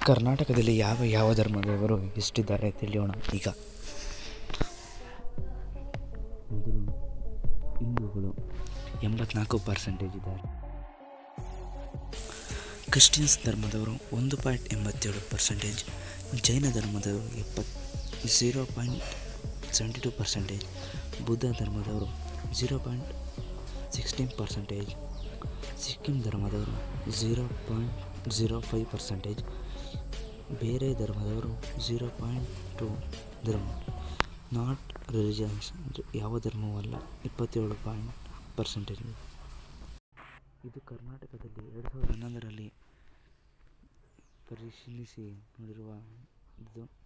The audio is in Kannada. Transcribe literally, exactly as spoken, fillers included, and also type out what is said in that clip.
ಕರ್ನಾಟಕದಲ್ಲಿ ಯಾವ ಯಾವ ಧರ್ಮದವರು ಎಷ್ಟಿದ್ದಾರೆ ತಿಳಿಯೋಣ ಈಗ. ಮೊದಲು ಹಿಂದೂಗಳು ಎಂಬತ್ನಾಲ್ಕು ಪರ್ಸೆಂಟೇಜ್ ಇದ್ದಾರೆ. ಕ್ರಿಶ್ಚಿಯನ್ಸ್ ಧರ್ಮದವರು ಒಂದು ಪಾಯಿಂಟ್ ಎಂಬತ್ತೇಳು ಪರ್ಸೆಂಟೇಜ್, ಜೈನ ಧರ್ಮದವರು ಎಪ್ಪತ್ zero point seventy two percentage, Buddha ಧರ್ಮದವರು zero point sixteen percentage, Sikkim ಧರ್ಮದವರು zero point zero five percentage, ಬೇರೆ ಧರ್ಮದವರು ಝೀರೋ ಪಾಯಿಂಟ್ ಟು ಧರ್ಮ ನಾಟ್ ರಿಲಿಜನ್ಸ್ ಯಾವ ಧರ್ಮವಲ್ಲ ಇಪ್ಪತ್ತೇಳು ಪಾಯಿಂಟ್ ಪರ್ಸೆಂಟೇಜ್. ಇದು ಕರ್ನಾಟಕದಲ್ಲಿ ಎರಡು ಸಾವಿರದ ಹನ್ನೊಂದರಲ್ಲಿ ಪರಿಶೀಲಿಸಿ ನೋಡಿರುವ ಇದು